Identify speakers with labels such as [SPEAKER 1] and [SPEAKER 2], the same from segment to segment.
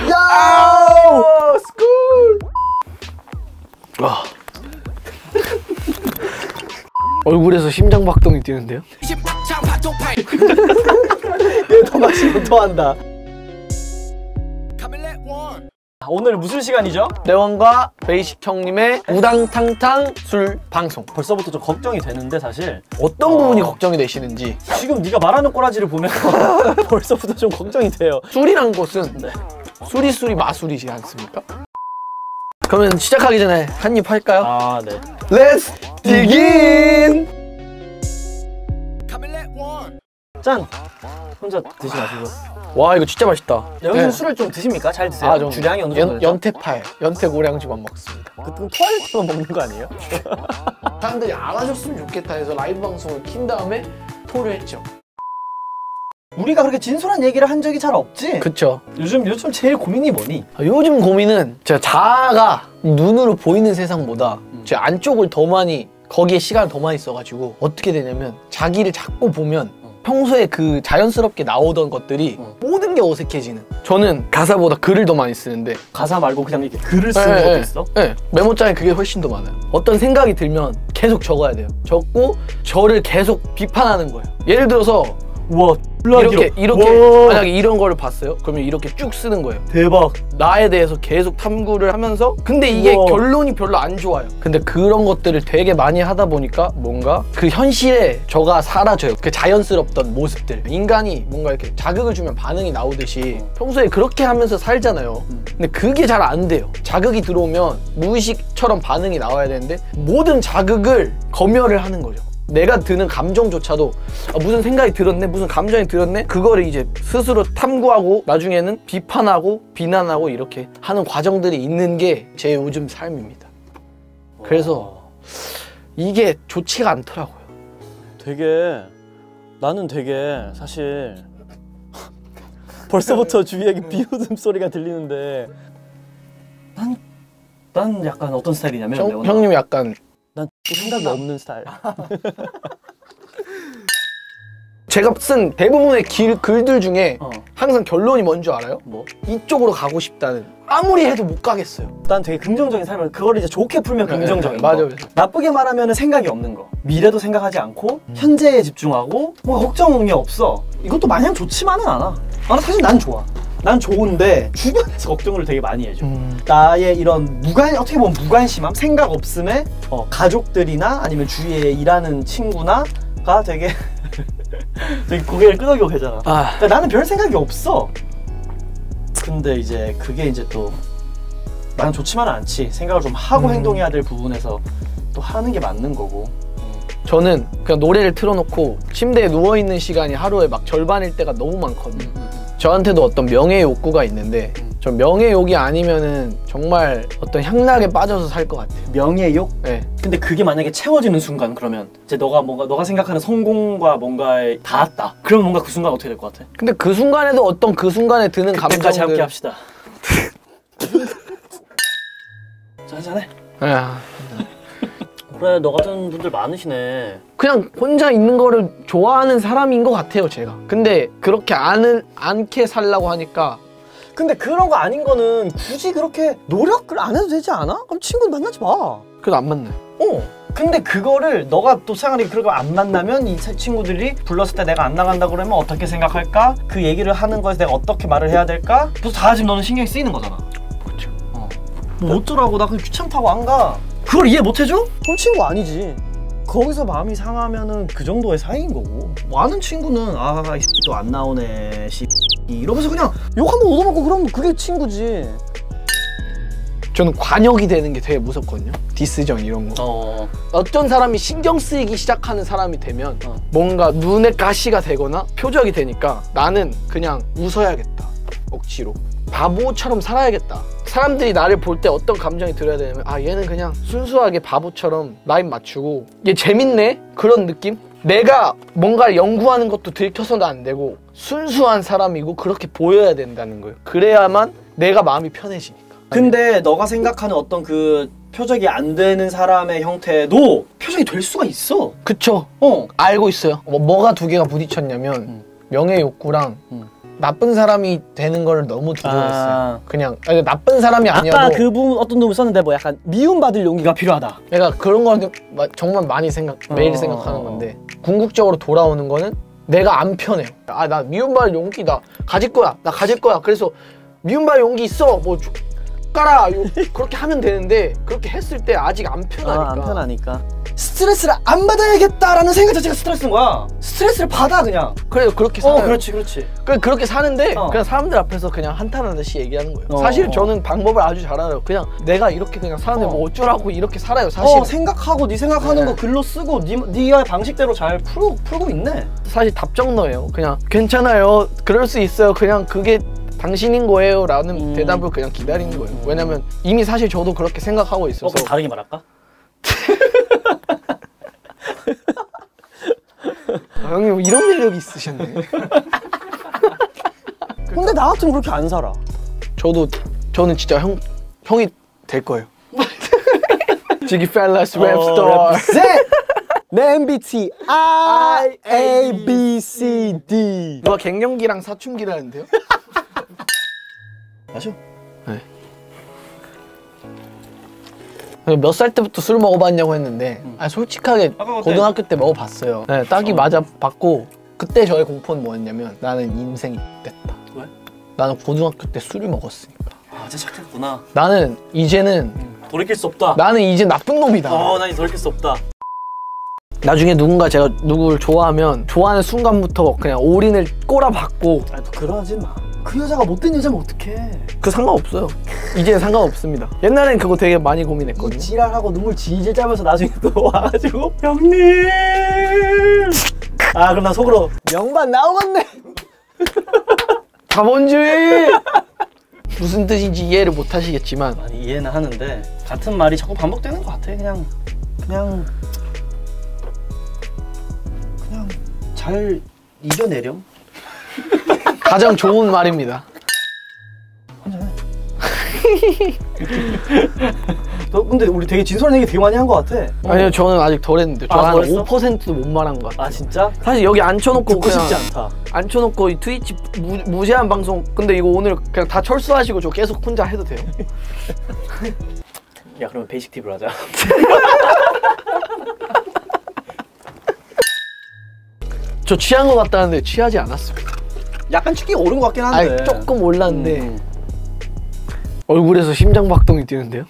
[SPEAKER 1] 야! 스쿨! 와. 얼굴에서 심장박동이 뛰는데요? 얘 더 마시고 더 한다.
[SPEAKER 2] 오늘 무슨 시간이죠?
[SPEAKER 1] 레원과 베이식 형님의 우당탕탕 술 방송.
[SPEAKER 2] 벌써부터 좀 걱정이 되는데 사실
[SPEAKER 1] 어떤 부분이 걱정이 되시는지.
[SPEAKER 2] 지금 네가 말하는 꼬라지를 보면 벌써부터 좀 걱정이 돼요.
[SPEAKER 1] 술이란 것은 수리수리 마술이지 않습니까? 그러면 시작하기 전에 한입 할까요?
[SPEAKER 2] 아, 네.
[SPEAKER 1] Let's begin!
[SPEAKER 2] 짠! 혼자 드시지 마시고.
[SPEAKER 1] 와, 이거 진짜 맛있다.
[SPEAKER 2] 여기서 술을 좀 드십니까? 잘 드세요?
[SPEAKER 1] 좀
[SPEAKER 2] 주량이 어느 정도 되죠?
[SPEAKER 1] 연태파예요. 연태고량주만 먹습니다.
[SPEAKER 2] 그럼 토할 때만 먹는 거 아니에요?
[SPEAKER 1] 사람들이 안 하셨으면 좋겠다 해서 라이브 방송을 킨 다음에 토를 했죠.
[SPEAKER 2] 우리가 그렇게 진솔한 얘기를 한 적이 잘 없지?
[SPEAKER 1] 그쵸.
[SPEAKER 2] 요즘 제일 고민이 뭐니?
[SPEAKER 1] 요즘 고민은 제가 자아가 눈으로 보이는 세상보다 제 안쪽을 더 많이, 거기에 시간을 더 많이 써가지고 어떻게 되냐면 자기를 자꾸 보면 평소에 그 자연스럽게 나오던 것들이 모든 게 어색해지는. 저는 가사보다 글을 더 많이 쓰는데
[SPEAKER 2] 가사 말고 그냥 이렇게 글을 쓰는 것도 있어?
[SPEAKER 1] 네, 메모장에 그게 훨씬 더 많아요. 어떤 생각이 들면 계속 적어야 돼요. 적고 저를 계속 비판하는 거예요. 예를 들어서
[SPEAKER 2] 우와,
[SPEAKER 1] 이렇게 만약에 이런 거를 봤어요? 그러면 이렇게 쭉 쓰는 거예요.
[SPEAKER 2] 대박.
[SPEAKER 1] 나에 대해서 계속 탐구를 하면서, 근데 이게 결론이 별로 안 좋아요. 근데 그런 것들을 되게 많이 하다 보니까 뭔가 그 현실에 저가 사라져요. 그 자연스럽던 모습들. 인간이 뭔가 이렇게 자극을 주면 반응이 나오듯이 평소에 그렇게 하면서 살잖아요. 근데 그게 잘 안 돼요. 자극이 들어오면 무의식처럼 반응이 나와야 되는데 모든 자극을 검열을 하는 거죠. 내가 드는 감정조차도 무슨 생각이 들었네, 무슨 감정이 들었네, 그거를 이제 스스로 탐구하고 나중에는 비판하고 비난하고 이렇게 하는 과정들이 있는 게 제 요즘 삶입니다. 그래서 이게 좋지가 않더라고요.
[SPEAKER 2] 나는 되게 사실 벌써부터 주위에 비웃음 소리가 들리는데 난 약간 어떤 스타일이냐면
[SPEAKER 1] 형님이 약간
[SPEAKER 2] 난 생각이 없는 스타일.
[SPEAKER 1] 제가 쓴 대부분의 글들 중에 항상 결론이 뭔지 알아요?
[SPEAKER 2] 뭐?
[SPEAKER 1] 이쪽으로 가고 싶다는. 아무리 해도 못 가겠어요.
[SPEAKER 2] 난 되게 긍정적인 삶을, 그걸 이제 좋게 풀면 긍정적인 거.
[SPEAKER 1] 맞아요.
[SPEAKER 2] 나쁘게 말하면 생각이 없는 거. 미래도 생각하지 않고 현재에 집중하고 뭐 걱정이 없어. 이것도 마냥 좋지만은 않아. 사실 난 좋아. 난 좋은데 주변에서 걱정을 되게 많이 해줘. 나의 이런 어떻게 보면 무관심함, 생각 없음에 가족들이나 아니면 주위에 일하는 친구나가 되게 되게 고개를 끄덕이고 계잖아. 그러니까 나는 별 생각이 없어. 근데 이제 그게 이제 또 나는 좋지만은 않지. 생각을 좀 하고 행동해야 될 부분에서 또 하는 게 맞는 거고.
[SPEAKER 1] 저는 그냥 노래를 틀어놓고 침대에 누워있는 시간이 하루에 막 절반일 때가 너무 많거든요. 저한테도 어떤 명예 욕구가 있는데 저 명예욕이 아니면은 정말 어떤 향락에 빠져서 살 것 같아요.
[SPEAKER 2] 명예욕?
[SPEAKER 1] 네.
[SPEAKER 2] 근데 그게 만약에 채워지는 순간, 그러면 이제 너가 생각하는 성공과 뭔가에 닿았다. 그럼 뭔가 그 순간 어떻게 될 것 같아?
[SPEAKER 1] 근데 그 순간에도 어떤 그 순간에 드는 감정들.
[SPEAKER 2] 그때까지 함께 합시다. 짠짠해. 그래, 너 같은 분들 많으시네.
[SPEAKER 1] 그냥 혼자 있는 거를 좋아하는 사람인 것 같아요, 제가. 근데 그렇게 않게 살라고 하니까.
[SPEAKER 2] 근데 그런 거 아닌 거는 굳이 그렇게 노력을 안 해도 되지 않아? 그럼 친구를 만나지 마.
[SPEAKER 1] 그래도 안 만나요.
[SPEAKER 2] 근데 그거를 너가 또 생활이 그런 안 만나면 이 친구들이 불렀을 때 내가 안 나간다 그러면 어떻게 생각할까? 그 얘기를 하는 거에서 내가 어떻게 말을 해야 될까? 그래서 다 지금 너는 신경이 쓰이는 거잖아.
[SPEAKER 1] 그렇죠.
[SPEAKER 2] 뭐 어쩌라고, 나 그냥 귀찮다고 안 가. 그걸 이해 못 해줘? 그럼 친구 아니지. 거기서 마음이 상하면은 그 정도의 사이인 거고. 뭐 아는 친구는 이 또 안 나오네 이러면서 그냥 욕 한번 얻어먹고 그러면 그게 친구지.
[SPEAKER 1] 저는 관역이 되는 게 되게 무섭거든요. 디스전 이런 거. 어떤 사람이 신경 쓰이기 시작하는 사람이 되면 뭔가 눈에 가시가 되거나 표적이 되니까 나는 그냥 웃어야겠다. 억지로. 바보처럼 살아야겠다. 사람들이 나를 볼 때 어떤 감정이 들어야 되냐면 얘는 그냥 순수하게 바보처럼 라인 맞추고 얘 재밌네? 그런 느낌? 내가 뭔가를 연구하는 것도 들켜서는 안 되고 순수한 사람이고 그렇게 보여야 된다는 거예요. 그래야만 내가 마음이 편해지니까.
[SPEAKER 2] 근데 너가 생각하는 어떤 그 표적이 안 되는 사람의 형태도 표적이 될 수가 있어.
[SPEAKER 1] 그쵸. 알고 있어요. 뭐가 두 개가 부딪혔냐면 명예 욕구랑 나쁜 사람이 되는 걸 너무 두려워했어요. 그냥 아니, 나쁜 사람이 아니어도
[SPEAKER 2] 아까 그분 어떤 놈을 썼는데 뭐 약간 미움받을 용기가 필요하다.
[SPEAKER 1] 내가 그런 거는 정말 많이 매일 생각하는 건데 궁극적으로 돌아오는 거는 내가 안 편해요. 아, 나 미움받을 용기 나 가질 거야. 나 가질 거야. 그래서 미움받을 용기 있어. 뭐 깔아. 그렇게 하면 되는데 그렇게 했을 때 아직 안 편하니까.
[SPEAKER 2] 안 편하니까. 스트레스를 안 받아야겠다라는 생각 자체가 스트레스인 거야. 스트레스를 받아 그냥.
[SPEAKER 1] 그래서 그렇게 살아요.
[SPEAKER 2] 그렇지.
[SPEAKER 1] 그렇게 사는데 그냥 사람들 앞에서 그냥 한탄하듯이 얘기하는 거예요. 사실 저는 방법을 아주 잘 알아요. 그냥 내가 이렇게 그냥 사는데 뭐 어쩌라고 이렇게 살아요. 사실
[SPEAKER 2] 생각하고 네 생각하는 거 글로 쓰고 네가 방식대로 잘 풀고 있네.
[SPEAKER 1] 사실 답정너예요. 그냥 괜찮아요. 그럴 수 있어요. 그냥 그게 당신인 거예요 라는 대답을 그냥 기다리는 거예요. 왜냐면 이미 사실 저도 그렇게 생각하고 있어서.
[SPEAKER 2] 그럼 다르게 말할까?
[SPEAKER 1] 형님 이런 매력이 있으셨네.
[SPEAKER 2] 근데 나 같으면 그렇게 안 살아.
[SPEAKER 1] 저는 진짜 형이 될 거예요. 지기 펠라스 랩스토어.
[SPEAKER 2] 내 MBTI A B C D.
[SPEAKER 1] 누가 갱년기랑 사춘기라는데요?
[SPEAKER 2] 마셔.
[SPEAKER 1] 네. 몇 살 때부터 술 먹어봤냐고 했는데 솔직하게 고등학교 때 먹어봤어요. 네, 딱이 맞아 봤고 그때 저의 공포는 뭐였냐면 나는 인생이 됐다.
[SPEAKER 2] 왜?
[SPEAKER 1] 나는 고등학교 때 술을 먹었으니까.
[SPEAKER 2] 아, 진짜 착했구나.
[SPEAKER 1] 나는 이제는
[SPEAKER 2] 돌이킬 수 없다.
[SPEAKER 1] 나는 이제 나쁜 놈이다.
[SPEAKER 2] 난 이제 돌이킬 수 없다.
[SPEAKER 1] 나중에 제가 누구를 좋아하면 좋아하는 순간부터 그냥 올인을 꼬라박고.
[SPEAKER 2] 아니 또 그러지 마. 그 여자가 못된 여자면 어떡해.
[SPEAKER 1] 그 상관없어요. 이제는 상관없습니다. 옛날엔 그거 되게 많이 고민했거든요.
[SPEAKER 2] 지랄하고 눈물 질질 짜면서 나중에 또 와가지고 형님. 그럼 나 속으로 명반 나오겠네.
[SPEAKER 1] 자본주의. 무슨 뜻인지 이해를 못 하시겠지만
[SPEAKER 2] 아니 이해는 하는데 같은 말이 자꾸 반복되는 것 같아. 그냥 잘 이겨내렴.
[SPEAKER 1] 가장 좋은 말입니다.
[SPEAKER 2] 너 근데 우리 되게 진솔한 얘기 되게 많이 한 것 같아.
[SPEAKER 1] 아니요, 저는 아직 덜 했는데 저 한
[SPEAKER 2] 덜 했어?
[SPEAKER 1] 5%도 못 말한 것 같아요.
[SPEAKER 2] 아 진짜?
[SPEAKER 1] 사실 여기 앉혀놓고
[SPEAKER 2] 듣고 싶지 않다.
[SPEAKER 1] 앉혀놓고 이 트위치 무제한 방송 근데 이거 오늘 그냥 다 철수하시고 저 계속 혼자 해도 돼요?
[SPEAKER 2] 야 그러면 베이식 팁을 하자.
[SPEAKER 1] 저 취한 것 같다는데 취하지 않았습니다.
[SPEAKER 2] 약간 축이 오른 것 같긴 한데.
[SPEAKER 1] 아니 조금 올랐는데 얼굴에서 심장박동이 뛰는데요?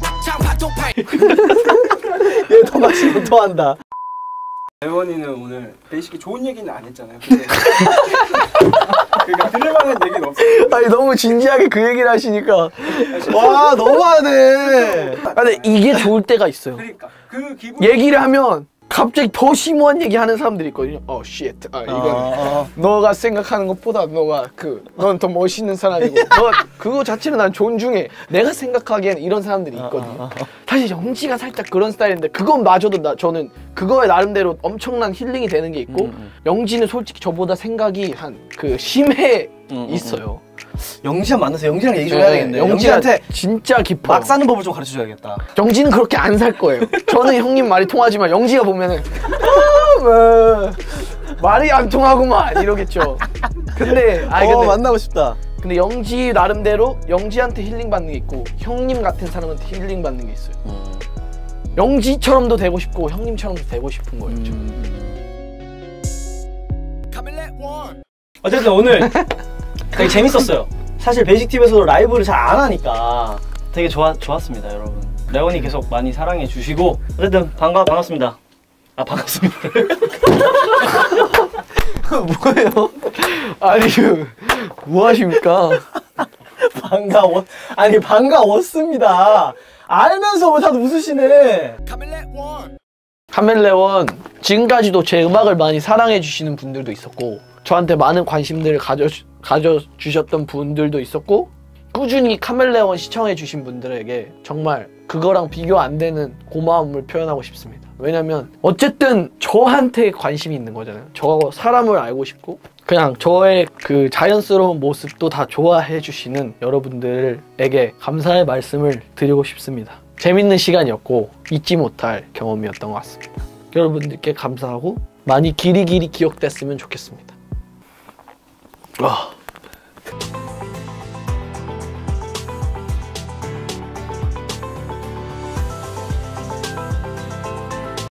[SPEAKER 2] 얘 더 마시면 더 한다.
[SPEAKER 3] 레원이는 오늘 베이식이 좋은 얘기는 안 했잖아요. 근데 그러니까 들을만한 얘기는 없어요.
[SPEAKER 1] 아니 너무 진지하게 그 얘기를 하시니까
[SPEAKER 2] 와 너무하네.
[SPEAKER 1] 근데 이게 좋을 때가 있어요.
[SPEAKER 3] 그러니까 그 기분
[SPEAKER 1] 얘기를 하면 갑자기 더 심오한 얘기 하는 사람들이 있거든요. shit. 이건 너가 생각하는 것보다 넌 더 멋있는 사람이고 너 그거 자체를 난 존중해. 내가 생각하기에는 이런 사람들이 있거든요. 사실 영지가 살짝 그런 스타일인데 그건 마저도 저는 그거에 나름대로 엄청난 힐링이 되는 게 있고 영지는 솔직히 저보다 생각이 한 심해 있어요.
[SPEAKER 2] 영지랑 만나서 영지랑 얘기 좀 해야겠네.
[SPEAKER 1] 영지한테 진짜 깊어.
[SPEAKER 2] 막 사는 법을 좀 가르쳐줘야겠다.
[SPEAKER 1] 영지는 그렇게 안 살 거예요. 저는 형님 말이 통하지만 영지가 보면은 말이 안 통하구만 이러겠죠. 근데
[SPEAKER 2] 만나고 싶다.
[SPEAKER 1] 근데 영지 나름대로 영지한테 힐링 받는 게 있고 형님 같은 사람한테 힐링 받는 게 있어요. 영지처럼도 되고 싶고 형님처럼도 되고 싶은 거예요.
[SPEAKER 2] 어쨌든 오늘 되게 재밌었어요. 사실 베이식팁에서도 라이브를 잘 안 하니까 되게 좋았습니다, 여러분. 레원이 계속 많이 사랑해 주시고 어쨌든 반갑습니다. 반갑습니다.
[SPEAKER 1] 뭐예요? 아니 뭐 하십니까?
[SPEAKER 2] 반가웠습니다. 알면서 왜 다들 웃으시네.
[SPEAKER 1] 카멜레온 지금까지도 제 음악을 많이 사랑해 주시는 분들도 있었고 저한테 많은 관심들을 가져주셨던 분들도 있었고 꾸준히 카멜레온 시청해 주신 분들에게 정말 그거랑 비교 안 되는 고마움을 표현하고 싶습니다. 왜냐면 어쨌든 저한테 관심이 있는 거잖아요. 저 사람을 알고 싶고 그냥 저의 그 자연스러운 모습도 다 좋아해 주시는 여러분들에게 감사의 말씀을 드리고 싶습니다. 재밌는 시간이었고 잊지 못할 경험이었던 것 같습니다. 여러분들께 감사하고 많이 길이 기억됐으면 좋겠습니다. 와.